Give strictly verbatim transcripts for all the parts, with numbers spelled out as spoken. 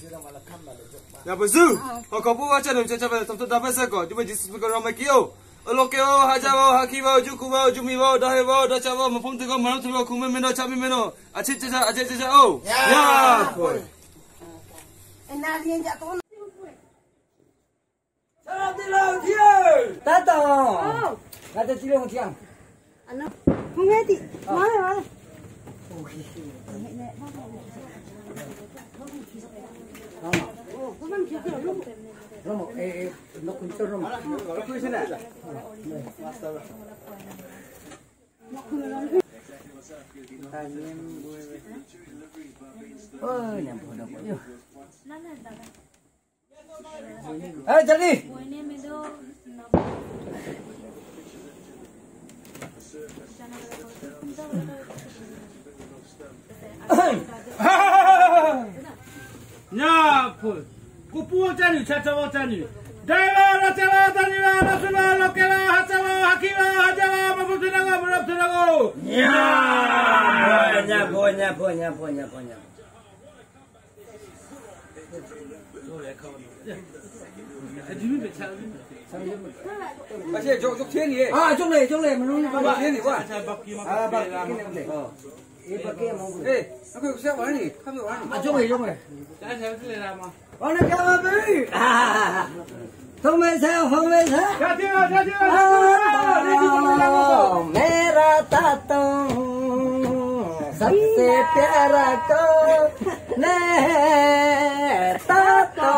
Ya betul. Kau kau buat macam ni macam macam tu dapat sekor. Cuma jisus bergerak makio. Lokeo hajawo hakiwo jukuwo jumiwo dahewo dacawo maupun tiga malam tiga kumen meno cami meno. Aceh caca aceh caca oh. Ya. Enak dia jatuh. Salam tilang tiang. Tato. Kata tilang tiang. Anak, mengerti? Mana mana? Oh, bukan juga belum. Romo, eh, no kunci Romo. Aku di sana. Oh, nampak nampak. Yo. Eh, jadi. Nyapul. Kupu cani, cacawa cani. Dewa, racawa, taniwa, rasula, lokela, hacawa, hakiwa, hajawa, maupun tenaga, berap tenaga. Ya, nyapo, nyapo, nyapo, nyapo, nyapo. Masih jok jok sini. Ah, jok le, jok le, menurut Jok sini gua. Ah, bak, ini boleh. Oh. Ini pakai mau boleh. Eh, aku siapa ni? Kamu mana? Ah, jok le, jok le. Jangan saya tu le lama. Mana kamu beri? Không mấy sao, không mấy sao. Jatuh, jatuh. Oh, मेरा तातो सबसे प्यारा को ने तातो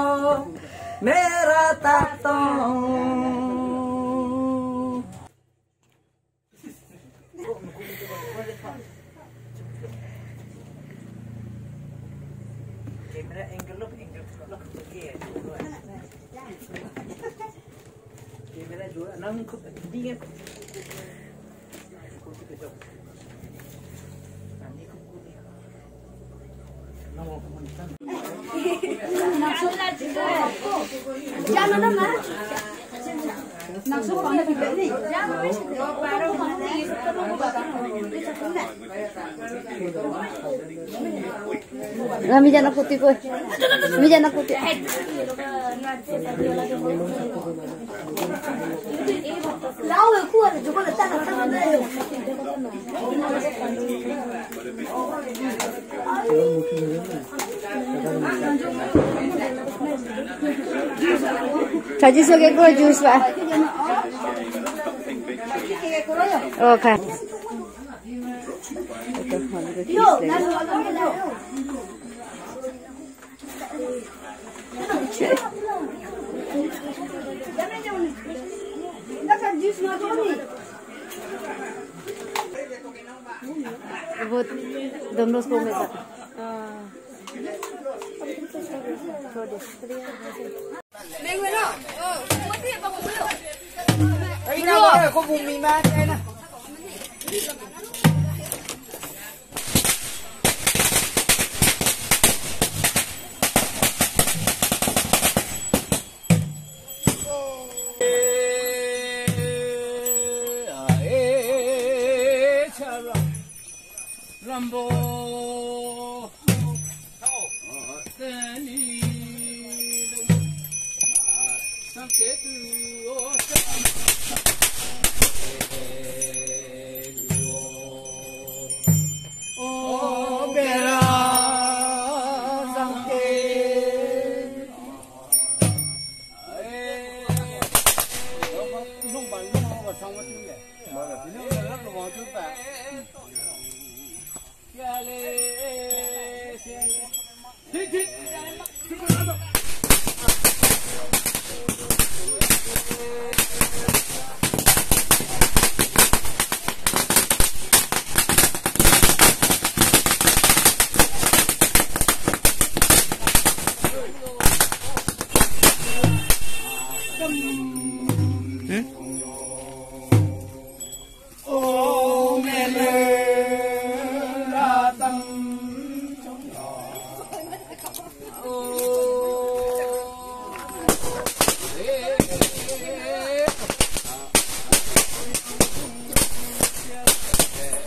मेरा तातो camera angle low angle low pergi camera जो नंग को dingin Jangan nama. Langsung pada bibir ni. Jangan. Baru mandi. Rami jangan putih kau. Rami jangan putih. Lau aku ada juga letak letak ada. Kaji sebagai gua jus pak. Oh kan. Yo, buat domnos komesa. Nengweno, oh, mati apa dulu? Ay, na, ko bumiman ay na. Rambo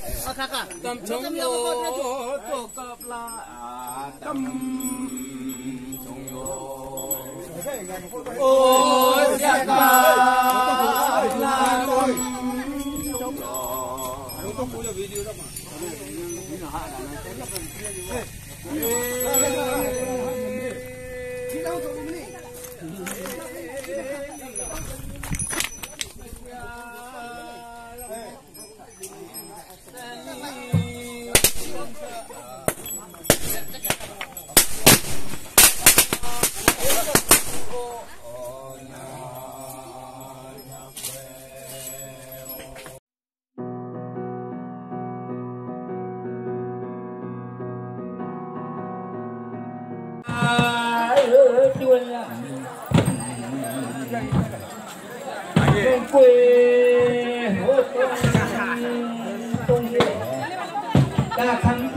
Tâm chống lô, tổ cập là tâm ôi giặc quê hốt tung ta thắng